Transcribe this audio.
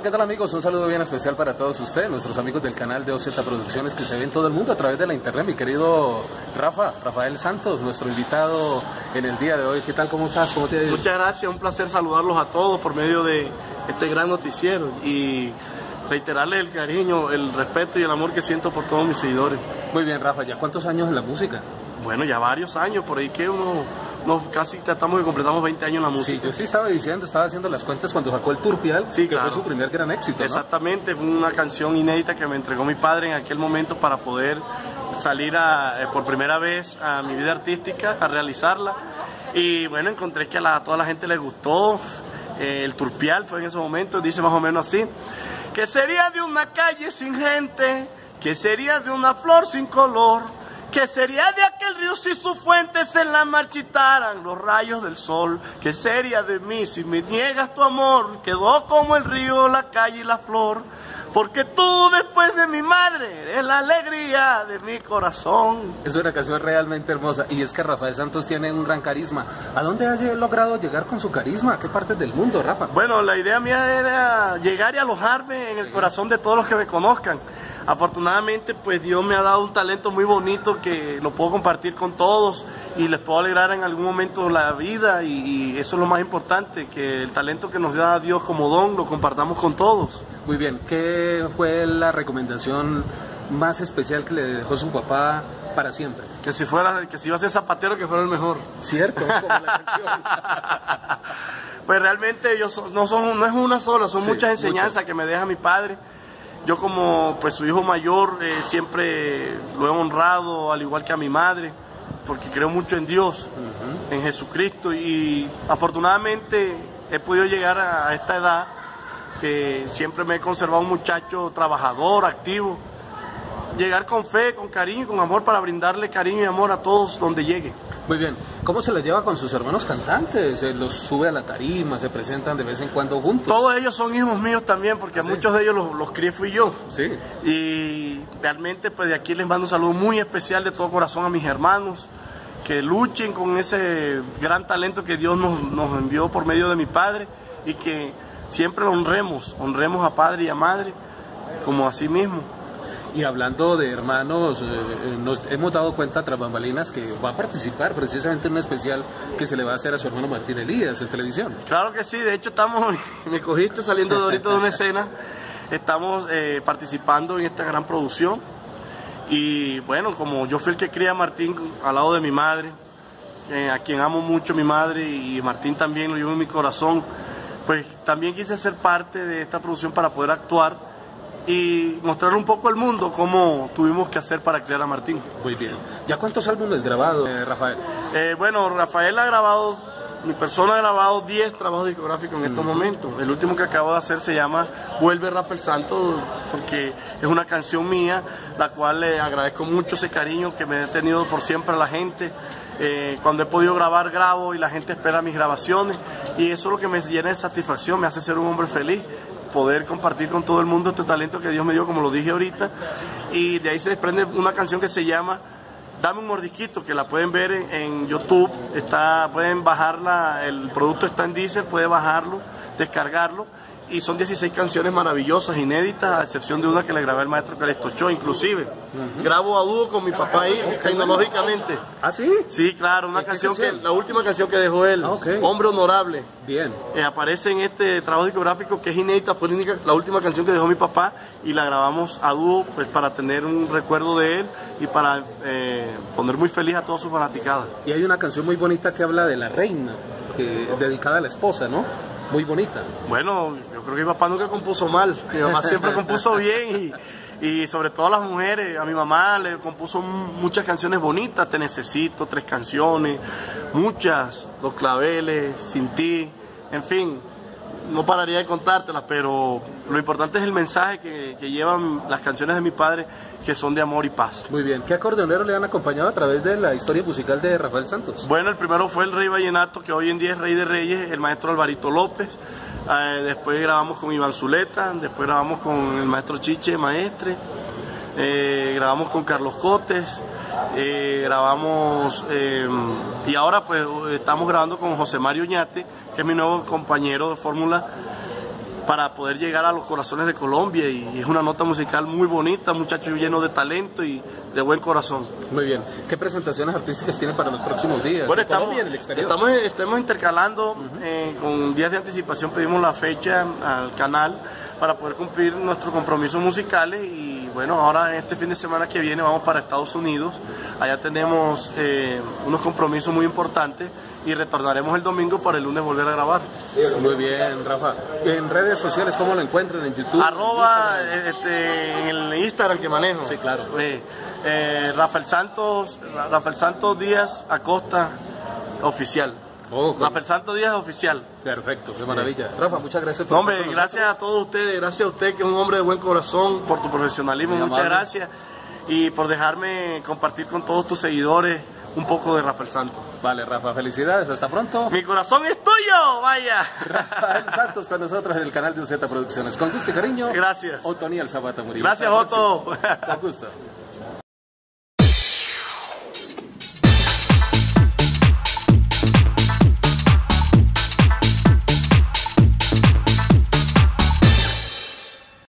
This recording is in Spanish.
¿qué tal amigos? Un saludo bien especial para todos ustedes, nuestros amigos del canal de OZ Producciones que se ven en todo el mundo a través de la internet. Mi querido Rafael Santos, nuestro invitado en el día de hoy. ¿Qué tal? ¿Cómo estás? ¿Cómo te ha ido? Muchas gracias, un placer saludarlos a todos por medio de este gran noticiero y reiterarles el cariño, el respeto y el amor que siento por todos mis seguidores. Muy bien, Rafa, ¿ya cuántos años en la música? Bueno, ya varios años, por ahí que casi tratamos de completamos 20 años en la música. Sí, yo sí estaba haciendo las cuentas cuando sacó el Turpial, sí, que claro. Fue su primer gran éxito, ¿no? Exactamente, fue una canción inédita que me entregó mi padre en aquel momento para poder salir por primera vez a mi vida artística, a realizarla. Y bueno, encontré que a toda la gente le gustó. El Turpial fue en ese momento, dice más o menos así: ¿qué sería de una calle sin gente? ¿Qué sería de una flor sin color? ¿Qué sería de aquel río si sus fuentes se la marchitaran los rayos del sol? ¿Qué sería de mí si me niegas tu amor? Quedó como el río, la calle y la flor. Porque tú, después de mi madre, eres la alegría de mi corazón. Es una canción realmente hermosa. Y es que Rafael Santos tiene un gran carisma. ¿A dónde ha logrado llegar con su carisma? ¿A qué partes del mundo, Rafa? Bueno, la idea mía era llegar y alojarme en el corazón de todos los que me conozcan. Afortunadamente, pues Dios me ha dado un talento muy bonito que lo puedo compartir con todos y les puedo alegrar en algún momento la vida, y eso es lo más importante, que el talento que nos da Dios como don lo compartamos con todos. Muy bien, ¿qué fue la recomendación más especial que le dejó su papá para siempre? Que si iba a ser zapatero, que fuera el mejor. Cierto, como la canción. Pues realmente no es una sola, son muchas enseñanzas muchas que me deja mi padre. Yo como pues su hijo mayor siempre lo he honrado, al igual que a mi madre, porque creo mucho en Dios, en Jesucristo, y afortunadamente he podido llegar a esta edad que siempre me he conservado un muchacho trabajador, activo, llegar con fe, con cariño y con amor para brindarle cariño y amor a todos donde llegue. Muy bien, ¿cómo se la lleva con sus hermanos cantantes? ¿Los sube a la tarima, se presentan de vez en cuando juntos? Todos ellos son hijos míos también, porque a muchos de ellos los crié fui yo. Sí. Y realmente pues de aquí les mando un saludo muy especial de todo corazón a mis hermanos, que luchen con ese gran talento que Dios nos envió por medio de mi padre, y que siempre lo honremos a padre y a madre como a sí mismo. Y hablando de hermanos, nos hemos dado cuenta tras bambalinas que va a participar precisamente en un especial que se le va a hacer a su hermano Martín Elías en televisión. Claro que sí, de hecho me cogiste saliendo de ahorita de una escena, estamos participando en esta gran producción. Y bueno, como yo fui el que cría a Martín al lado de mi madre, a quien amo mucho, mi madre, y Martín también lo llevo en mi corazón, pues también quise ser parte de esta producción para poder actuar y mostrarle un poco al mundo cómo tuvimos que hacer para criar a Martín. Muy bien. ¿Ya cuántos álbumes grabados, Rafael? Bueno, Rafael ha grabado, mi persona ha grabado 10 trabajos discográficos en estos momentos. El último que acabo de hacer se llama Vuelve Rafael Santos, porque es una canción mía, la cual le agradezco mucho ese cariño que me he tenido por siempre a la gente. Cuando he podido grabar, grabo y la gente espera mis grabaciones, y eso es lo que me llena de satisfacción, me hace ser un hombre feliz, poder compartir con todo el mundo este talento que Dios me dio, como lo dije ahorita. Y de ahí se desprende una canción que se llama Dame un mordisquito, que la pueden ver en YouTube, pueden bajarla, el producto está en Deezer, pueden bajarlo, descargarlo, y son 16 canciones maravillosas, inéditas, a excepción de una que le grabé al maestro Calesto Cho, inclusive. Grabo a dúo con mi papá ahí, tecnológicamente. ¿Ah, sí? Sí, claro, una canción la última canción que dejó él, Hombre Honorable. Bien. Aparece en este trabajo discográfico que es inédita, fue la última canción que dejó mi papá, y la grabamos a dúo pues para tener un recuerdo de él y para poner muy feliz a toda su fanaticada. Y hay una canción muy bonita que habla de la reina, dedicada a la esposa, ¿no? Muy bonita. Bueno, yo creo que mi papá nunca compuso mal, mi mamá siempre compuso bien, y sobre todo a las mujeres, a mi mamá le compuso muchas canciones bonitas, Te Necesito, 3 canciones, muchas, Los Claveles, Sin Ti, en fin, no pararía de contártelas, pero lo importante es el mensaje que llevan las canciones de mi padre, que son de amor y paz. Muy bien. ¿Qué acordeoneros le han acompañado a través de la historia musical de Rafael Santos? Bueno, el primero fue el Rey Vallenato, que hoy en día es Rey de Reyes, el maestro Alvarito López. Después grabamos con Iván Zuleta, después grabamos con el maestro Chiche Maestre, grabamos con Carlos Cotes, grabamos y ahora pues estamos grabando con José Mario Oñate, que es mi nuevo compañero de fórmula, para poder llegar a los corazones de Colombia, y es una nota musical muy bonita, muchacho lleno de talento y de buen corazón. Muy bien. ¿Qué presentaciones artísticas tienen para los próximos días? Bueno, ¿En Colombia y en el exterior? estamos intercalando, con días de anticipación pedimos la fecha al canal para poder cumplir nuestros compromisos musicales, y bueno, ahora este fin de semana que viene vamos para Estados Unidos, allá tenemos unos compromisos muy importantes y retornaremos el domingo para el lunes volver a grabar. Muy bien, Rafa. En redes sociales, ¿cómo lo encuentran? ¿En YouTube? Arroba, en el Instagram que manejo. Sí, claro. Rafael Santos Díaz Acosta oficial. Rafael Santos Díaz oficial. Perfecto, qué maravilla. Rafa, muchas gracias por Hombre, gracias a todos ustedes, gracias a usted que es un hombre de buen corazón, por tu profesionalismo, muchas gracias, y por dejarme compartir con todos tus seguidores un poco de Rafael Santos. Vale, Rafa, felicidades, hasta pronto. Mi corazón es tuyo, vaya. Rafael Santos con nosotros en el canal de OZ Producciones. Con gusto y cariño. Gracias. Otoniel Zapata Murillo. Gracias, Otto. Con gusto.